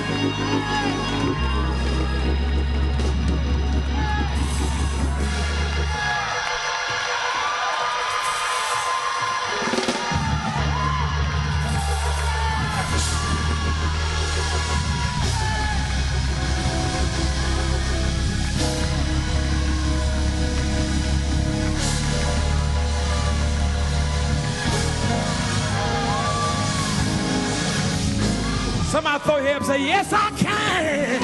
Somebody throw your head and say, yes, I can.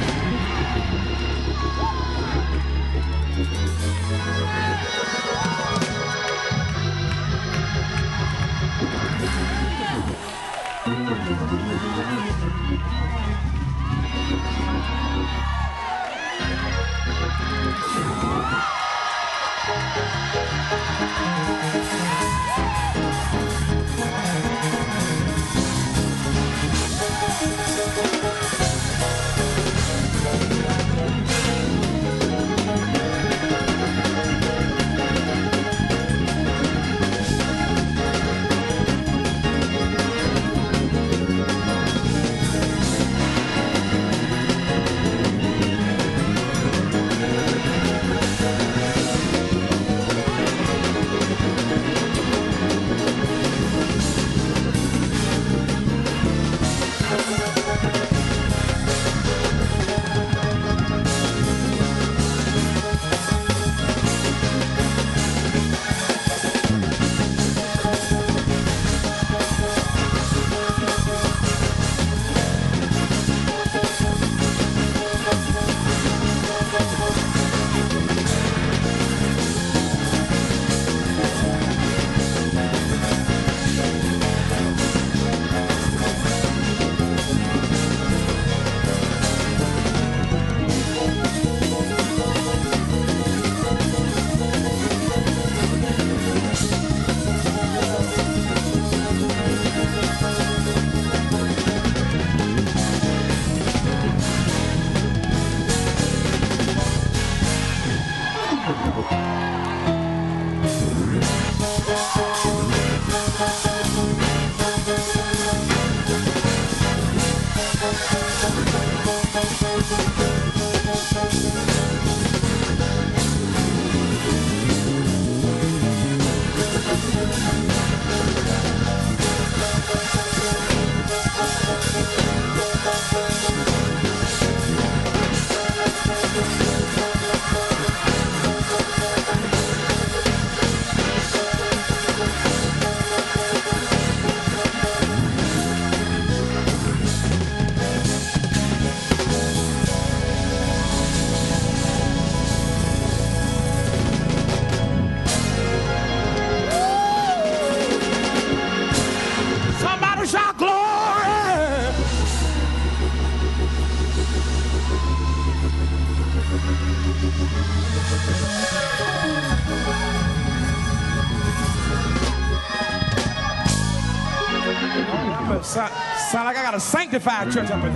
Sound like I got a sanctified church up in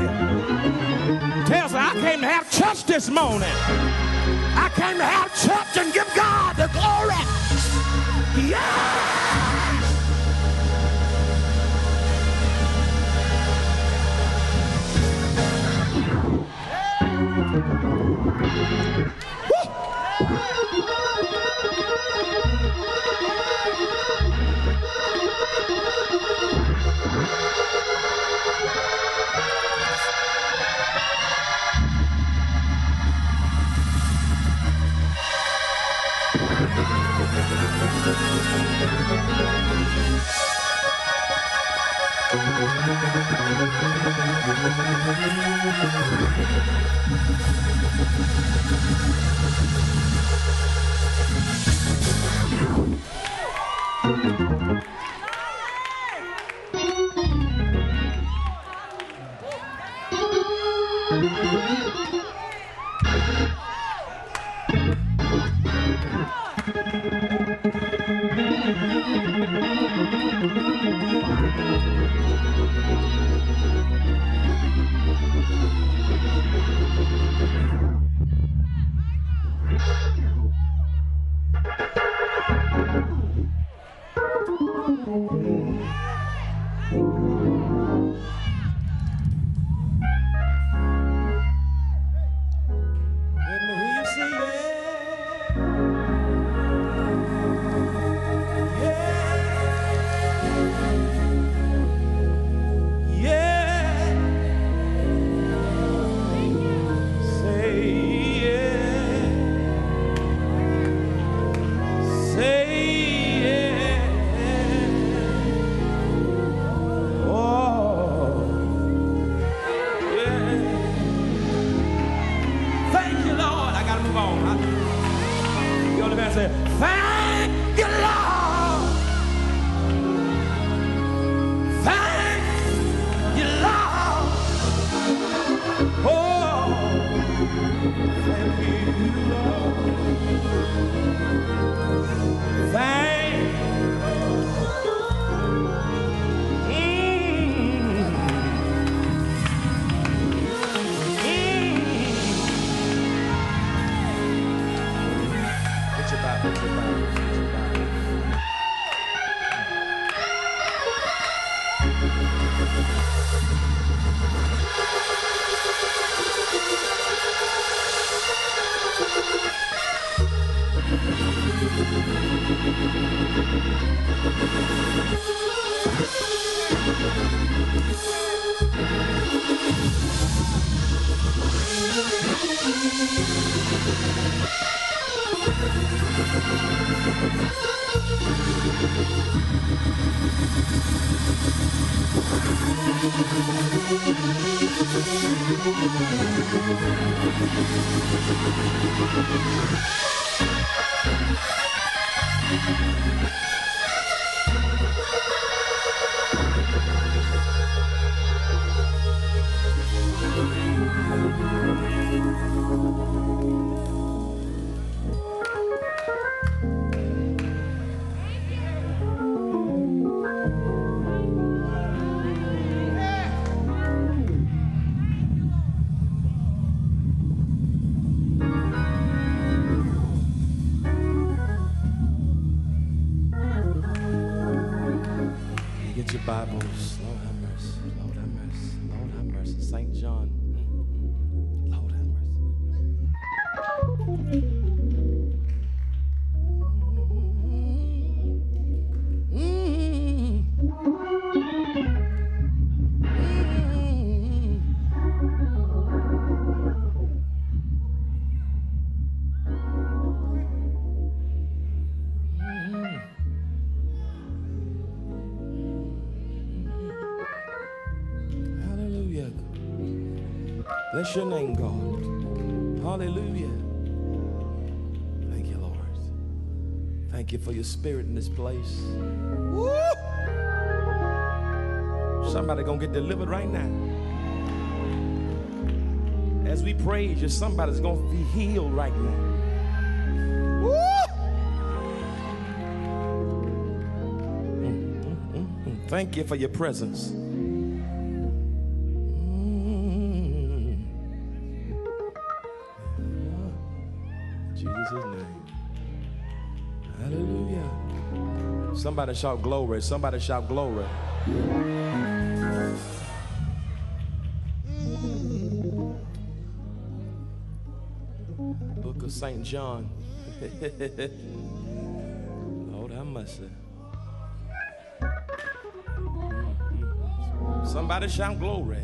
here. Tells me I came to have church this morning. I came to have church and give God the glory. Yeah! Get your Bibles. Lord have mercy. Lord have mercy. Lord have mercy. St. John. Lord have bless your name, God. Hallelujah. Thank you, Lord. Thank you for your spirit in this place. Woo! Somebody gonna get delivered right now. As we praise you, somebody's gonna be healed right now. Woo! Thank you for your presence. Jesus' name. Hallelujah. Somebody shout glory. Somebody shout glory. Book of St. John. Lord have mercy. Somebody shout glory.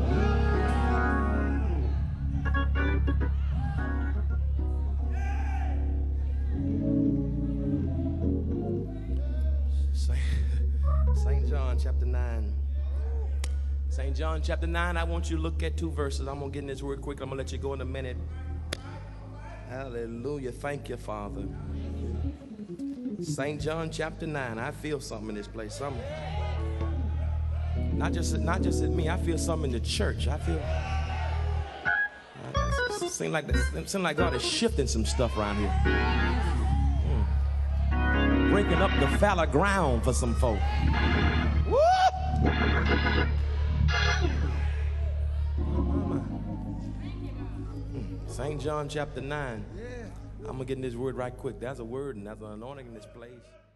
St. John chapter 9. St. John chapter 9, I want you to look at two verses. I'm going to get in this word quick. I'm going to let you go in a minute. Hallelujah. Thank you, Father. St. John chapter 9. I feel something in this place. Something. Not just at me. I feel something in the church. I feel. It seems like God is shifting some stuff around here. Breaking up the fallow ground for some folk. Woo! St. John chapter 9. I'm going to get in this word right quick. There's a word and there's an anointing in this place.